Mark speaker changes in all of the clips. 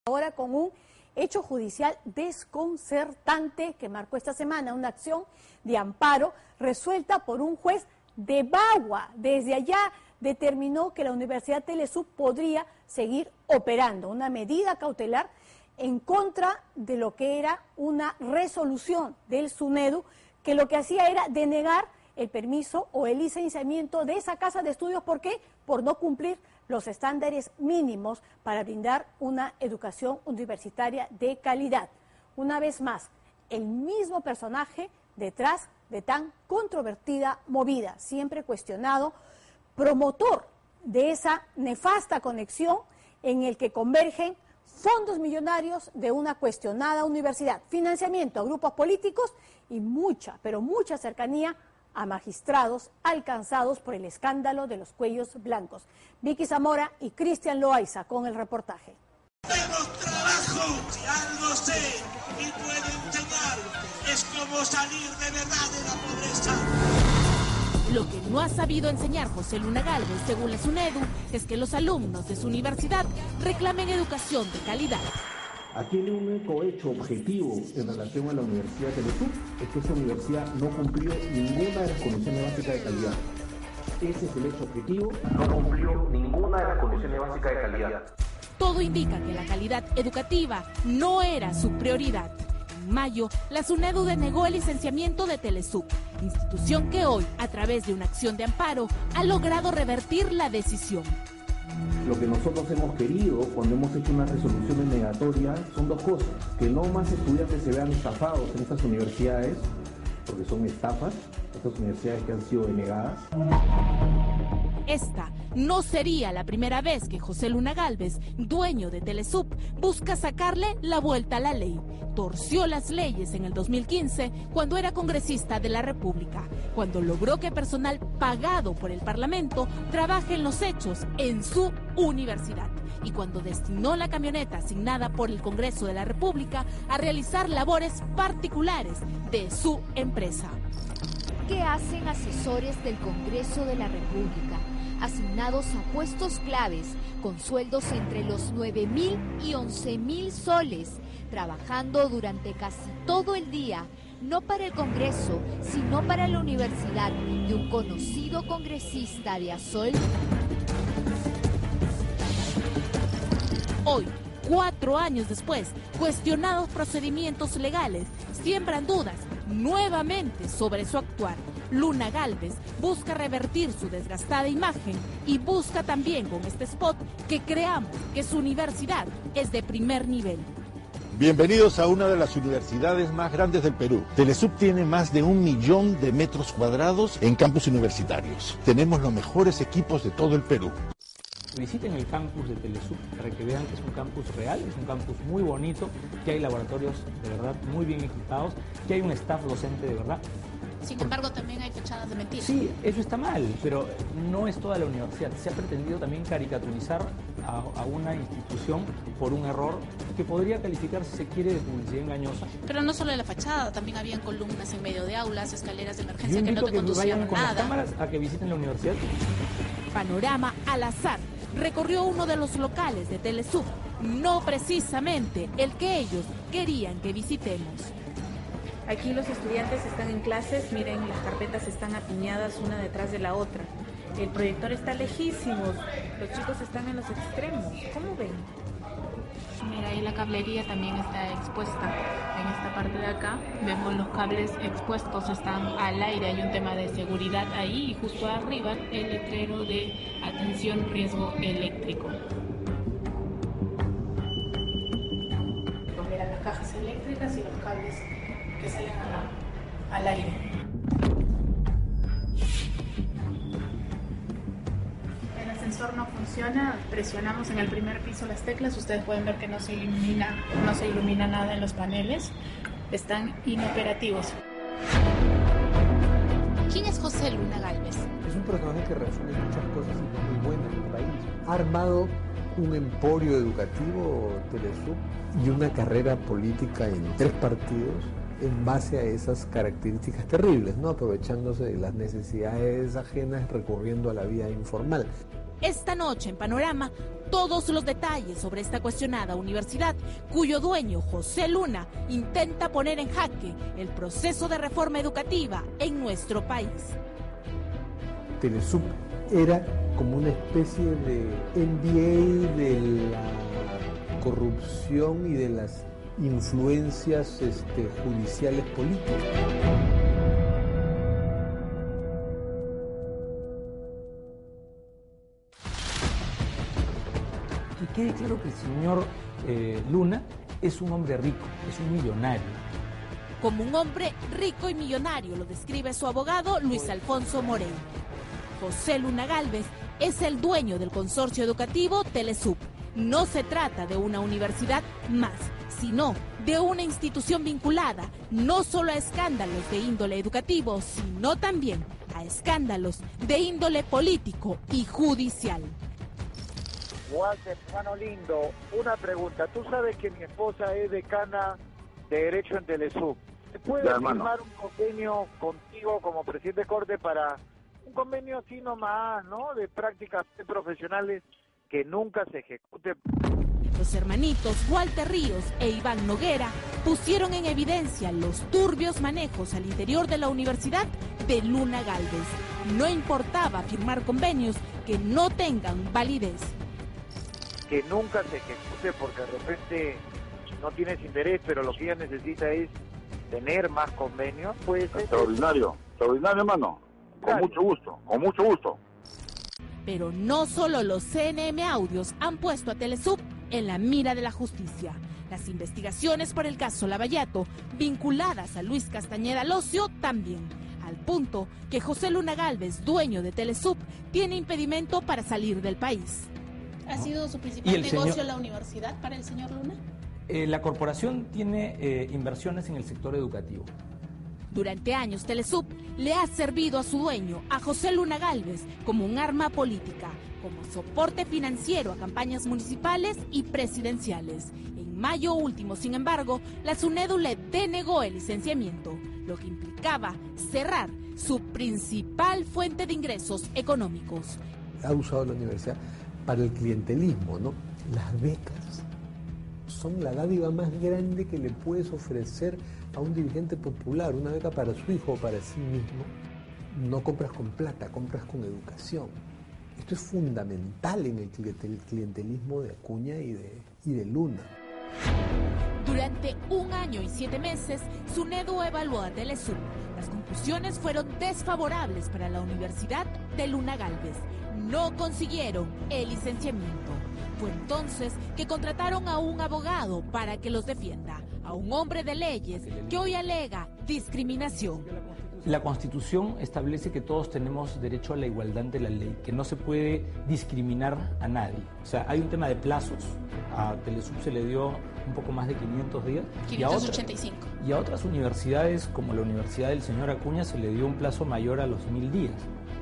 Speaker 1: Ahora con un hecho judicial desconcertante que marcó esta semana, una acción de amparo resuelta por un juez de Bagua. Desde allá determinó que la Universidad Telesub podría seguir operando, una medida cautelar en contra de lo que era una resolución del SUNEDU, que lo que hacía era denegar el permiso o el licenciamiento de esa casa de estudios. ¿Por qué? Por no cumplir los estándares mínimos para brindar una educación universitaria de calidad. Una vez más, el mismo personaje detrás de tan controvertida movida, siempre cuestionado, promotor de esa nefasta conexión en el que convergen fondos millonarios de una cuestionada universidad, financiamiento a grupos políticos y mucha, pero mucha cercanía a magistrados alcanzados por el escándalo de los cuellos blancos. Vicky Zamora y Cristian Loaiza con el reportaje.
Speaker 2: Tenemos trabajo, si algo sé y puedo enseñar, es cómo salir de verdad de la pobreza.
Speaker 3: Lo que no ha sabido enseñar José Luna Gálvez, según la SUNEDU, es que los alumnos de su universidad reclamen educación de calidad.
Speaker 4: Aquí el único hecho objetivo en relación a la Universidad de Telesub es que esta universidad no cumplió ninguna de las condiciones básicas de calidad. Ese es el hecho objetivo, no cumplió ninguna de las condiciones básicas de calidad.
Speaker 3: Todo indica que la calidad educativa no era su prioridad. En mayo, la SUNEDU denegó el licenciamiento de Telesub, institución que hoy, a través de una acción de amparo, ha logrado revertir la decisión.
Speaker 4: Lo que nosotros hemos querido cuando hemos hecho una resolución denegatoria son dos cosas: que no más estudiantes se vean estafados en estas universidades, porque son estafas, estas universidades que han sido denegadas.
Speaker 3: Esta no sería la primera vez que José Luna Gálvez, dueño de Telesub, busca sacarle la vuelta a la ley. Torció las leyes en el 2015 cuando era congresista de la República, cuando logró que personal pagado por el Parlamento trabaje en los hechos en su universidad y cuando destinó la camioneta asignada por el Congreso de la República a realizar labores particulares de su empresa.
Speaker 5: ¿Qué hacen asesores del Congreso de la República, asignados a puestos claves, con sueldos entre los 9.000 y 11.000 soles, trabajando durante casi todo el día, no para el Congreso, sino para la universidad de un conocido congresista de Azol?
Speaker 3: Hoy, 4 años después, cuestionados procedimientos legales siembran dudas nuevamente sobre su actuar. Luna Gálvez busca revertir su desgastada imagen y busca también con este spot que creamos que su universidad es de primer nivel.
Speaker 6: Bienvenidos a una de las universidades más grandes del Perú. Telesub tiene más de 1 millón de metros cuadrados en campus universitarios. Tenemos los mejores equipos de todo el Perú.
Speaker 7: Visiten el campus de Telesub para que vean que es un campus real, es un campus muy bonito, que hay laboratorios de verdad muy bien equipados, que hay un staff docente de verdad.
Speaker 8: Sin embargo, también hay fachadas de mentira.
Speaker 7: Sí, eso está mal, pero no es toda la universidad. Se ha pretendido también caricaturizar a una institución por un error que podría calificar, si se quiere, de publicidad engañosa.
Speaker 8: Pero no solo la fachada, también habían columnas en medio de aulas, escaleras de emergencia que no te
Speaker 7: conducían a nada. Yo invito a que vayan con las cámaras a que visiten la universidad.
Speaker 3: Panorama al azar recorrió uno de los locales de Telesub, no precisamente el que ellos querían que visitemos.
Speaker 9: Aquí los estudiantes están en clases, miren, las carpetas están apiñadas una detrás de la otra. El proyector está lejísimos, los chicos están en los extremos. ¿Cómo ven?
Speaker 8: Mira, ahí la cablería también está expuesta. En esta parte de acá vemos los cables expuestos, están al aire, hay un tema de seguridad ahí y justo arriba el letrero de atención riesgo eléctrico. Mira las cajas eléctricas y los cables que salen al aire. El ascensor no funciona, presionamos en el primer piso las teclas, ustedes pueden ver que no se ilumina nada en los paneles, están inoperativos.
Speaker 3: ¿Quién es José Luna Gálvez?
Speaker 10: Es un personaje que resume muchas cosas muy buenas en el país. Ha armado un emporio educativo, Telesub, y una carrera política en 3 partidos en base a esas características terribles, ¿no? Aprovechándose de las necesidades ajenas, recurriendo a la vía informal.
Speaker 3: Esta noche en Panorama, todos los detalles sobre esta cuestionada universidad, cuyo dueño, José Luna, intenta poner en jaque el proceso de reforma educativa en nuestro país.
Speaker 10: Telesup era como una especie de MBA de la corrupción y de las influencias judiciales políticas.
Speaker 7: Que quede claro que el señor Luna es un hombre rico, es un millonario.
Speaker 3: Como un hombre rico y millonario lo describe su abogado Luis Alfonso Morey. José Luna Gálvez es el dueño del consorcio educativo Telesup. No se trata de una universidad más, sino de una institución vinculada no solo a escándalos de índole educativo, sino también a escándalos de índole político y judicial.
Speaker 11: Walter, hermano lindo, una pregunta. Tú sabes que mi esposa es decana de Derecho en Telesup. ¿Se puede firmar un convenio contigo como presidente de corte para un convenio así nomás, ¿no? De prácticas profesionales que nunca se ejecute?
Speaker 3: Los hermanitos Walter Ríos e Iván Noguera pusieron en evidencia los turbios manejos al interior de la Universidad de Luna Gálvez. No importaba firmar convenios que no tengan validez.
Speaker 11: Que nunca se ejecute porque de repente no tienes interés, pero lo que ella necesita es tener más convenios. Pues
Speaker 12: extraordinario, extraordinario, hermano. Con mucho gusto, con mucho gusto.
Speaker 3: Pero no solo los CNM Audios han puesto a Telesup en la mira de la justicia. Las investigaciones por el caso Lavallato, vinculadas a Luis Castañeda Locio, también. Al punto que José Luna Gálvez, dueño de Telesup, tiene impedimento para salir del país.
Speaker 8: ¿Ha sido su principal negocio la universidad para el señor Luna?
Speaker 7: La corporación tiene inversiones en el sector educativo.
Speaker 3: Durante años, Telesup le ha servido a su dueño, a José Luna Gálvez, como un arma política, como soporte financiero a campañas municipales y presidenciales. En mayo último, sin embargo, la SUNEDU le denegó el licenciamiento, lo que implicaba cerrar su principal fuente de ingresos económicos.
Speaker 10: Ha usado la universidad para el clientelismo, ¿no? Las becas son la dádiva más grande que le puedes ofrecer a un dirigente popular, una beca para su hijo o para sí mismo. No compras con plata, compras con educación. Esto es fundamental en el clientelismo de Acuña y de Luna.
Speaker 3: Durante 1 año y 7 meses, SUNEDU evaluó a Telesup. Las conclusiones fueron desfavorables para la Universidad de Luna Gálvez. No consiguieron el licenciamiento. Fue entonces que contrataron a un abogado para que los defienda, a un hombre de leyes que hoy alega discriminación.
Speaker 7: La Constitución establece que todos tenemos derecho a la igualdad ante la ley, que no se puede discriminar a nadie. O sea, hay un tema de plazos. A Telesup se le dio un poco más de 500 días.
Speaker 8: 585.
Speaker 7: Y a otras universidades, como la Universidad del señor Acuña, se le dio un plazo mayor a los 1000 días.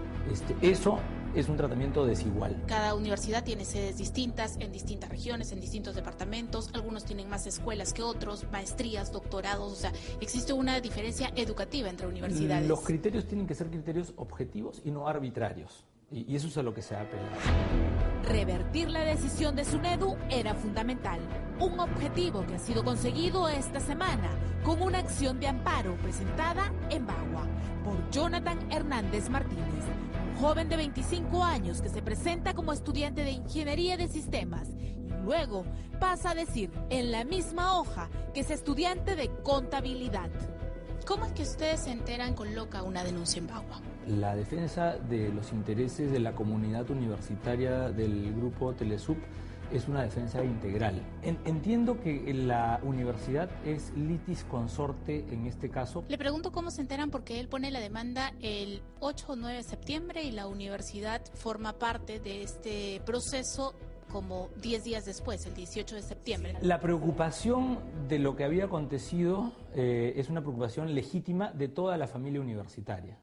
Speaker 7: Eso es un tratamiento desigual.
Speaker 8: Cada universidad tiene sedes distintas en distintas regiones, en distintos departamentos. Algunos tienen más escuelas que otros, maestrías, doctorados. O sea, existe una diferencia educativa entre universidades.
Speaker 7: Los criterios tienen que ser criterios objetivos y no arbitrarios. Y eso es a lo que se ha apelado.
Speaker 3: Revertir la decisión de SUNEDU era fundamental. Un objetivo que ha sido conseguido esta semana con una acción de amparo presentada en Bagua por Jonathan Hernández Martínez, un joven de 25 años que se presenta como estudiante de Ingeniería de Sistemas y luego pasa a decir en la misma hoja que es estudiante de Contabilidad.
Speaker 8: ¿Cómo es que ustedes se enteran coloca una denuncia en Bagua?
Speaker 7: La defensa de los intereses de la comunidad universitaria del grupo Telesup es una defensa integral. Entiendo que la universidad es litis consorte en este caso.
Speaker 8: Le pregunto cómo se enteran porque él pone la demanda el 8 o 9 de septiembre y la universidad forma parte de este proceso como 10 días después, el 18 de septiembre.
Speaker 7: La preocupación de lo que había acontecido es una preocupación legítima de toda la familia universitaria.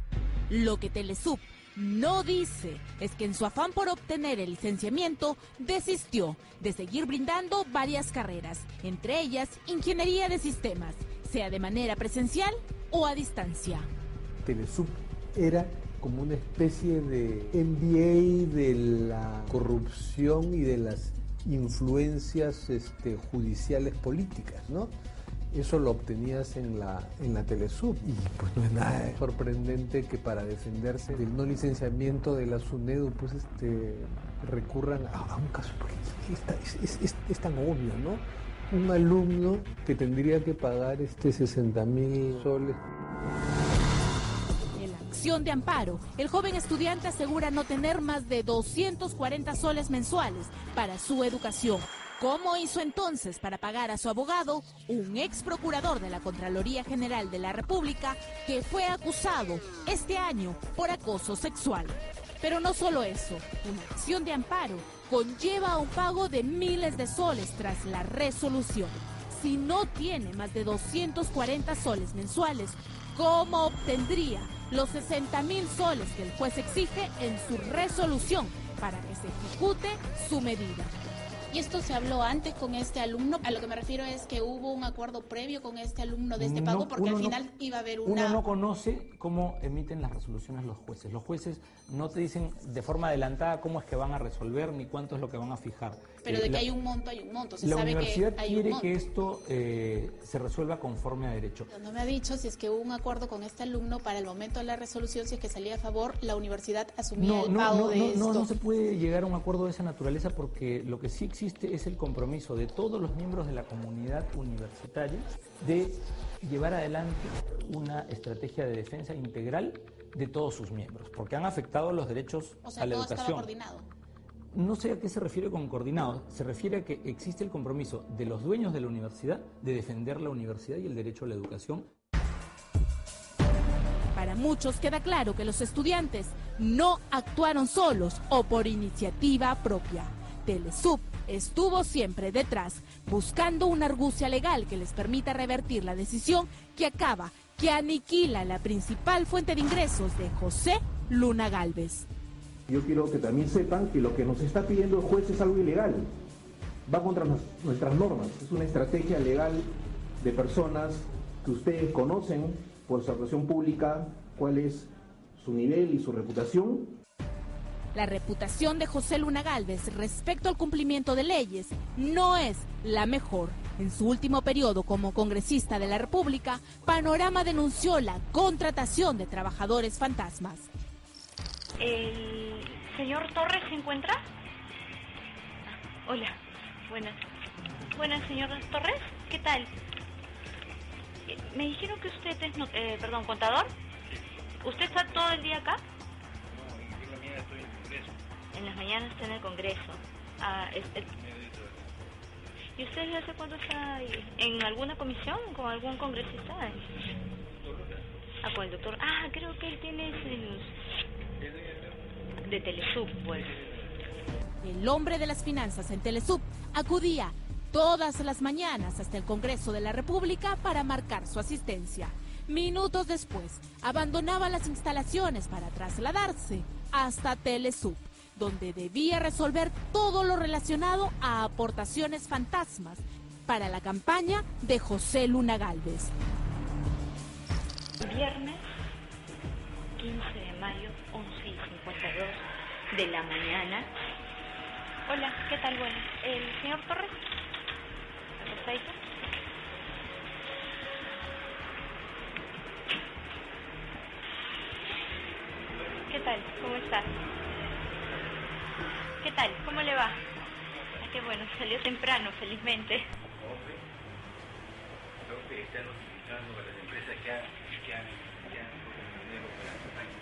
Speaker 3: Lo que Telesup no dice es que en su afán por obtener el licenciamiento desistió de seguir brindando varias carreras, entre ellas Ingeniería de Sistemas, sea de manera presencial o a distancia.
Speaker 10: Telesup era como una especie de MBA de la corrupción y de las influencias judiciales políticas, ¿no? Eso lo obtenías en la Telesup y pues no es nada sorprendente que para defenderse del no licenciamiento de la SUNEDU pues recurran a un caso, porque es tan obvio, ¿no? Un alumno que tendría que pagar 60.000 soles.
Speaker 3: En la acción de amparo, el joven estudiante asegura no tener más de 240 soles mensuales para su educación. ¿Cómo hizo entonces para pagar a su abogado, un ex procurador de la Contraloría General de la República que fue acusado este año por acoso sexual? Pero no solo eso, una acción de amparo conlleva un pago de miles de soles tras la resolución. Si no tiene más de 240 soles mensuales, ¿cómo obtendría los 60.000 soles que el juez exige en su resolución para que se ejecute su medida?
Speaker 8: ¿Y esto se habló antes con este alumno? A lo que me refiero es que hubo un acuerdo previo con este alumno de este pago, porque al final iba a haber una...
Speaker 7: Uno no conoce cómo emiten las resoluciones los jueces. Los jueces no te dicen de forma adelantada cómo es que van a resolver ni cuánto es lo que van a fijar.
Speaker 8: Pero de que hay un monto, hay un monto. Se
Speaker 7: la
Speaker 8: sabe
Speaker 7: universidad
Speaker 8: que hay
Speaker 7: quiere
Speaker 8: un monto.
Speaker 7: que esto se resuelva conforme a derecho.
Speaker 8: No me ha dicho si es que hubo un acuerdo con este alumno para el momento de la resolución, si es que salía a favor, la universidad asumía el pago de esto.
Speaker 7: No se puede llegar a un acuerdo de esa naturaleza porque lo que sí existe es el compromiso de todos los miembros de la comunidad universitaria de llevar adelante una estrategia de defensa integral de todos sus miembros, porque han afectado los derechos a la educación.
Speaker 8: Estaba coordinado.
Speaker 7: No sé a qué se refiere con coordinado, se refiere a que existe el compromiso de los dueños de la universidad de defender la universidad y el derecho a la educación.
Speaker 3: Para muchos queda claro que los estudiantes no actuaron solos o por iniciativa propia. Telesup estuvo siempre detrás, buscando una argucia legal que les permita revertir la decisión que aniquila la principal fuente de ingresos de José Luna Gálvez.
Speaker 4: Yo quiero que también sepan que lo que nos está pidiendo el juez es algo ilegal. Va contra nuestras normas. Es una estrategia legal de personas que ustedes conocen por su actuación pública, cuál es su nivel y su reputación.
Speaker 3: La reputación de José Luna Gálvez respecto al cumplimiento de leyes no es la mejor. En su último periodo como congresista de la República, Panorama denunció la contratación de trabajadores fantasmas.
Speaker 13: ¿El señor Torres se encuentra? Hola, buenas. Buenas, señor Torres, ¿qué tal? Me dijeron que usted es, contador. ¿Usted está todo el día acá?
Speaker 14: No, en la mañana estoy en el Congreso.
Speaker 13: En las mañanas está en el Congreso. ¿Y usted desde hace cuánto está ahí? ¿En alguna comisión con algún congresista? Con el doctor. Creo que él tiene de Telesup, pues.
Speaker 3: El hombre de las finanzas en Telesup acudía todas las mañanas hasta el Congreso de la República para marcar su asistencia. Minutos después, abandonaba las instalaciones para trasladarse hasta Telesup, donde debía resolver todo lo relacionado a aportaciones fantasmas para la campaña de José Luna Gálvez.
Speaker 13: Viernes 15 de mayo, 11:52 de la mañana. Hola, ¿qué tal? Bueno, ¿el señor Torres? ¿Acosadito? ¿Qué tal? ¿Cómo estás? ¿Qué tal? ¿Cómo le va? Qué bueno, salió temprano, felizmente.
Speaker 14: Creo que están notificando a las empresas que han dinero para la campaña.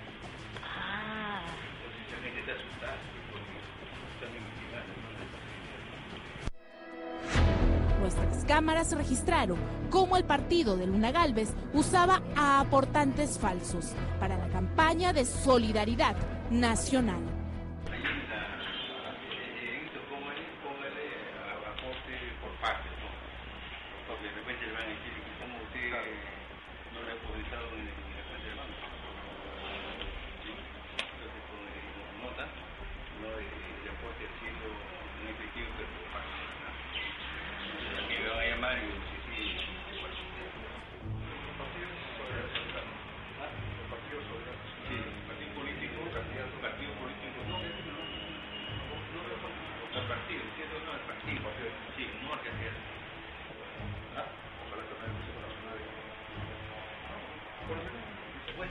Speaker 14: Entonces la gente está asustada porque están investigando.
Speaker 3: Nuestras cámaras registraron cómo el partido de Luna Gálvez usaba a aportantes falsos para la campaña de solidaridad nacional.
Speaker 14: Porque de repente le van a decir que como usted no le ha depositado en la cuenta del banco. Entonces con nota, no le aporte haciendo un efectivo pero por parte. Me van a llamar y decir sí.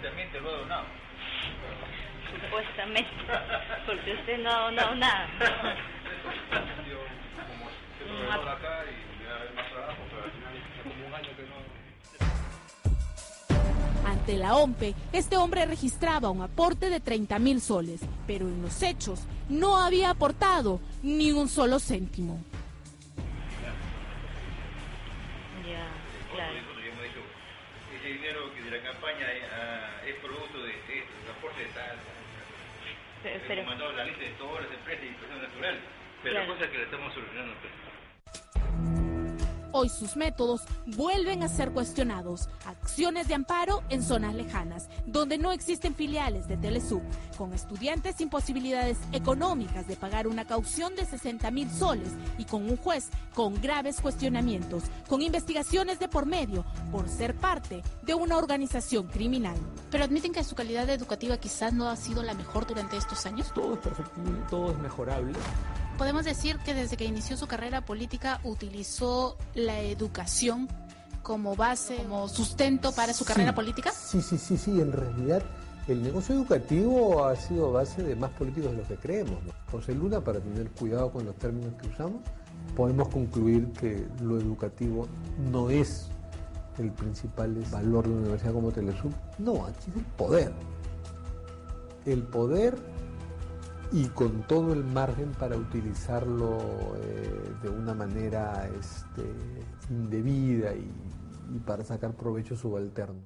Speaker 14: supuestamente lo ha donado.
Speaker 13: Supuestamente, porque usted no ha donado nada.
Speaker 14: Yo, como tengo que venir acá y me va a haber más trabajo, pero al final es como un año que no...
Speaker 3: Ante la OMPE, este hombre registraba un aporte de 30.000 soles, pero en los hechos no había aportado ni un solo céntimo.
Speaker 13: Ya, claro.
Speaker 14: Ese dinero que de la campaña es producto de esto, el aporte de tal.
Speaker 13: Pero
Speaker 14: hemos mandado la lista de todas las empresas y personas naturales, pero
Speaker 13: claro.
Speaker 14: la cosa es que la estamos solucionando.
Speaker 3: Hoy sus métodos vuelven a ser cuestionados. Acciones de amparo en zonas lejanas, donde no existen filiales de Telesub, con estudiantes sin posibilidades económicas de pagar una caución de 60.000 soles y con un juez con graves cuestionamientos, con investigaciones de por medio por ser parte de una organización criminal.
Speaker 15: Pero admiten que su calidad educativa quizás no ha sido la mejor durante estos años.
Speaker 7: Todo es perfectible, todo es mejorable.
Speaker 15: Podemos decir que desde que inició su carrera política utilizó la educación como base, como sustento para su carrera política.
Speaker 10: Sí, en realidad el negocio educativo ha sido base de más políticos de lo que creemos, ¿no? José Luna, para tener cuidado con los términos que usamos, podemos concluir que lo educativo no es el principal valor de una universidad como Telesub. No, aquí es el poder. El poder y con todo el margen para utilizarlo de una manera indebida y para sacar provecho subalterno.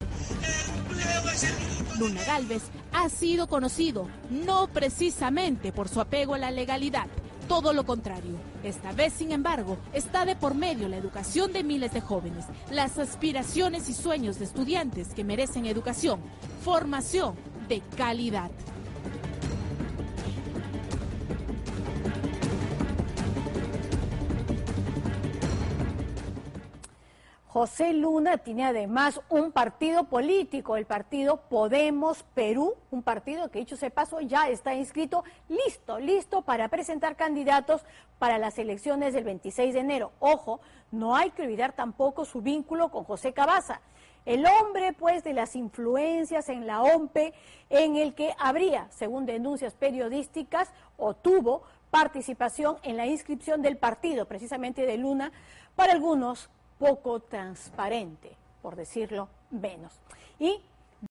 Speaker 3: Luna Gálvez ha sido conocido no precisamente por su apego a la legalidad, todo lo contrario. Esta vez, sin embargo, está de por medio la educación de miles de jóvenes, las aspiraciones y sueños de estudiantes que merecen educación, formación de calidad.
Speaker 1: José Luna tiene además un partido político, el partido Podemos Perú, un partido que, dicho sea de paso, ya está inscrito, listo para presentar candidatos para las elecciones del 26 de enero. Ojo, no hay que olvidar tampoco su vínculo con José Cavazza, el hombre pues de las influencias en la OMPE, en el que habría, según denuncias periodísticas, o tuvo participación en la inscripción del partido, precisamente de Luna, para algunos poco transparente, por decirlo menos. Y